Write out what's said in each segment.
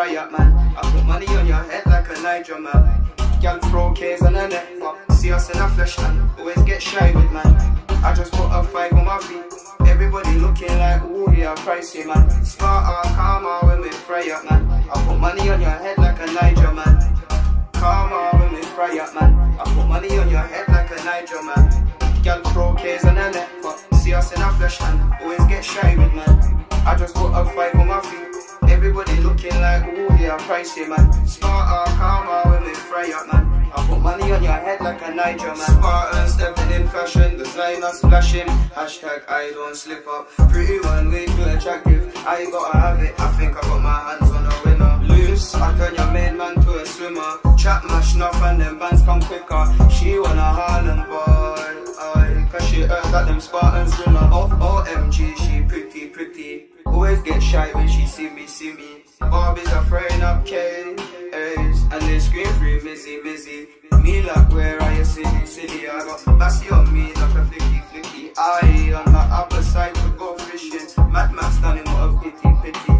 fry up, man. I put money on your head like a Niger, man. Girl throw K's on her neck, but see us in a flesh, man. Always get shy with, man. I just put a 5 on my feet. Everybody looking like, ooh, yeah, pricey, man. Smarter, calmer when we fry up, man. I put money on your head like a Niger, man. Calmer when we fry up, man. I put money on your head like a Niger, man. Girl throw K's on her neck, but see us in a flesh, man. Always get shy with, man. I just put a 5 on my feet. Everybody looking like, ooh, yeah, pricey, man. Smarter, calmer when we fry up, man. I put money on your head like a Niger, man. Spartan stepping in fashion, designer splashing. Hashtag I don't slip up. Pretty one, way too attractive. I gotta have it, I think I got my hands on a winner. Loose, I turn your main man to a swimmer. Chat mash enough and them bands come quicker. She wanna Harlem boy, aye, cause she heard that them Spartans winner. OMG, she pretty, pretty. Always get shy when she see me. Barbies are throwing up K's, and they scream free, Mizzy. Me like, where are you, silly? I got Massey on me like a flicky. I on the upper side to go fishing. Mad Max done him, what a pity.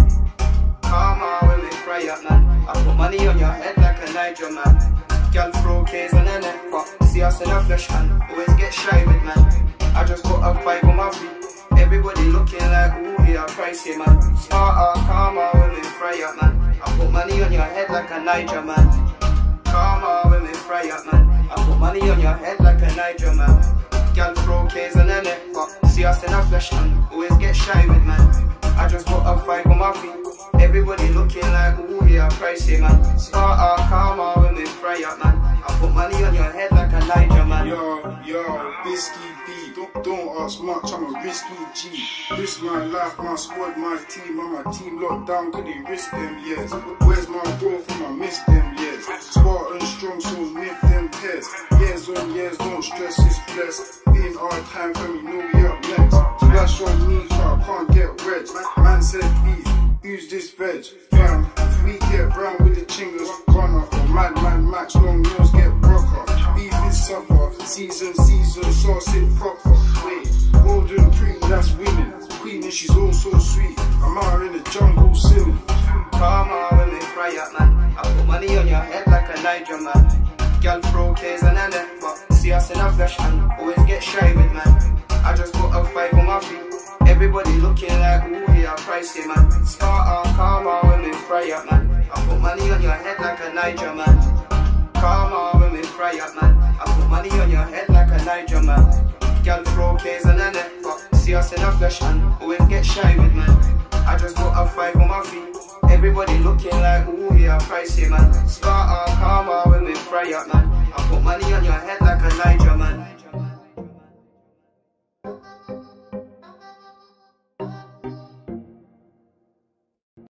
Calmer when we fry up, man. I put money on your head like a Niger, man. Girl throw K's on her neck, but see us in a flesh, man. Always get shy with, man. I just put a 5 on my feet. Everybody looking like, ooh, yeah, pricey, man. Smarter, calmer when we fry up, man. I put money on your head like a Niger, man. Calmer when we fry up, man. I put money on your head like a Niger, man. Girl throw K's on her neck, but see us in a flesh, man. Always get shy with, man. I just put a 5 on my feet. Everybody looking like, ooh, yeah, pricey, man. Smarter, calmer when we fry up, man. I put money on your head like a Niger, man. Yo, Bisky B. Don't ask much, I'm a risky G. Risk my life, my squad, my team. And my team locked down, could they risk them, yes. Where's my bro from, I miss them, yes. Spartan strong, so nip them pairs. Years on years, don't stress, it's blessed. Been our time, for me, know we up next. Splash on me, so I can't get wet. Man said beef, use this veg. Fam, if we get brown with the chingers, run off. Madman Max, long nails get broke off. Beef is supper, season, sauce it proper. Wait, golden queen, that's winning. Queen and she's all so sweet. I'm out in the jungle singing. Calmer when we fry up, man. I put money on your head like a Niger, man. Girl throw K's on her neck, but see us in a flesh, man. Always get shy with, man. I just put a 5 on my feet. Everybody looking like, ooh, yeah, pricey, man. Smarter, calmer when we fry up, man. I put money on your head like a Niger, man. Calmer when we fry up, man. I put money on your head like a Niger, man. Girl throw K's on her neck, but see us in a flesh, man. Always get shy with, man. I just put a 5 on my feet. Everybody looking like, ooh, yeah, pricey, man. Smarter, calmer when we fry up, man. I put money on your head